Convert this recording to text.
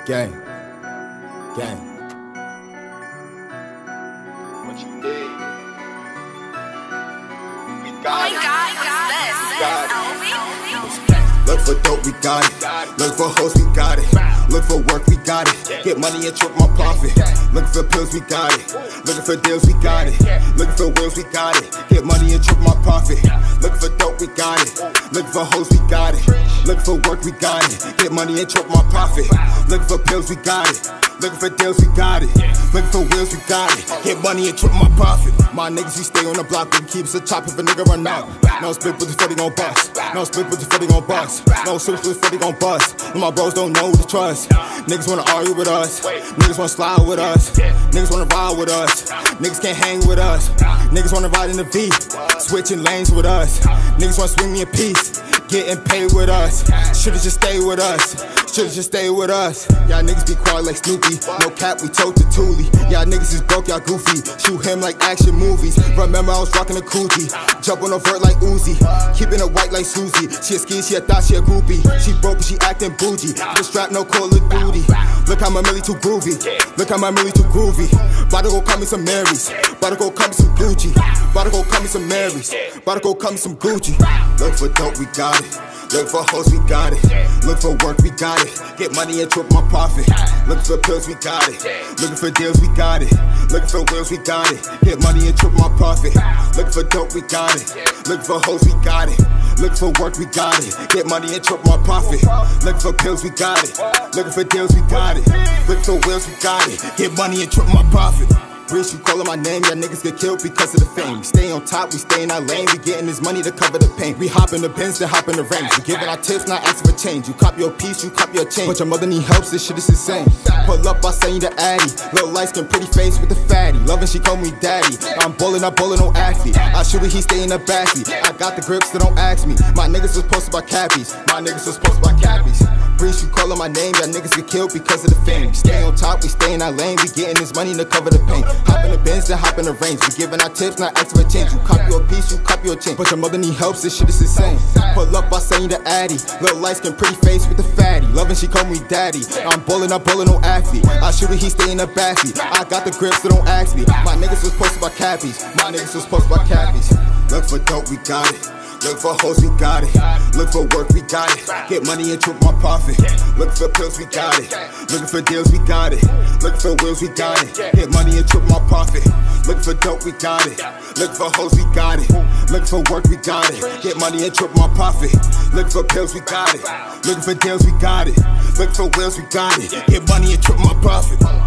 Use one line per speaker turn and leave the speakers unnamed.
Gang. Gang.
What you need? We
Oh
got
my
it.
God,
Got
Look for dope, we got it. Look for hoes, we got it. Look for work, we got it. Get money and triple my profit. Looking for pills, we got it. Looking for deals, we got it. Looking for wheels, we got it. Get money and triple my profit. Looking for dope, we got it. Looking for hoes, we got it. Looking for work, we got it. Get money and triple my profit. Looking for pills, we got it. Looking for deals, we got it. Looking for wheels, we got it. Get money and triple my profit. My niggas, we stay on the block, we keep us a chop if a nigga run out. No split with the 40 gon' bust. No split with the 40 gon' bust. No switch with the 40 gon' bust. When my bros don't know who to trust. Niggas wanna argue with us. Niggas wanna slide with us. Niggas wanna ride with us. Niggas can't hang with us. Niggas wanna ride in the V. Switching lanes with us. Niggas wanna swing me a piece. Getting paid with us. Should've just stayed with us. Should've just stayed with us. Y'all niggas be quiet like Snoopy. No cap, we told to Thule. Y'all niggas is broke, y'all goofy. Shoot him like action movies. Remember I was rocking a Coochie. Jump on a vert like Uzi. Keeping it white like Susie. She a ski, she a thought, she a groupie. She broke, but she acting bougie. The strap, no Call of Duty. Look how my Millie too groovy. Look how my Millie too groovy. Bout to go cut me some Marys. Bout to go cut me some Gucci. Bout to go cut me some Marys. Bout to go cut me some Gucci. Look for dope, we got it. Look for hoes, we got it. Look for work, we got it. Get money and triple my profit. Looking for pills, we got it. Looking for deals, we got it. Looking for wheels, we got it. Get money and triple my profit. Looking for dope, we got it. Looking for hoes, we got it. Looking for work, we got it. Get money and triple my profit. Looking for pills, we got it. Looking for deals, we got it. Looking for wheels, we got it. Get money and triple my profit. Rich, you calling my name, y'all niggas get killed because of the fame. We stay on top, we stay in our lane, we getting this money to cover the pain. We hop in the Benz, then hop in the range. We giving our tips, not asking for change. You cop your piece, you cop your change. But your mother need help, this shit is insane. Pull up, I send you the Addy. Little light skin, pretty face with the fatty. Loving, she call me daddy. I'm ballin', no athlete. I shoot it, he stay in the backseat. I got the grips, so don't ask me. My niggas was posted by cappies. My niggas was posted by cappies. Breeze, you calling my name, y'all niggas get killed because of the fame. We stay on top, we stay in our lane, we getting this money to cover the pain. Hop in the Benz, then hop in the range. We giving our tips, not asking for change. You cop your piece, you cop your chain. But your mother need help, this shit is insane. Pull up, I send you the Addy. Little light skin, pretty face with the fatty. Loving, she call me daddy. I'm ballin', no athlete. I shoot it, he stay in the backseat. I got the grips, so don't ask me. My niggas was posted by cappies. My niggas was posted by cappies. Look for dope, we got it. Look for hoes, we got it. Look for work, we got it. Get money and triple my profit. Look for pills, we got it. Looking for deals, we got it. Looking for wheels, we got it. Get money and triple my profit. Looking for dope, we got it. Looking for hoes, we got it. Looking for work, we got it. Get money and triple my profit. Looking for pills, we got it. Looking for deals, we got it. Looking for wheels, we got it. Get money and triple my profit.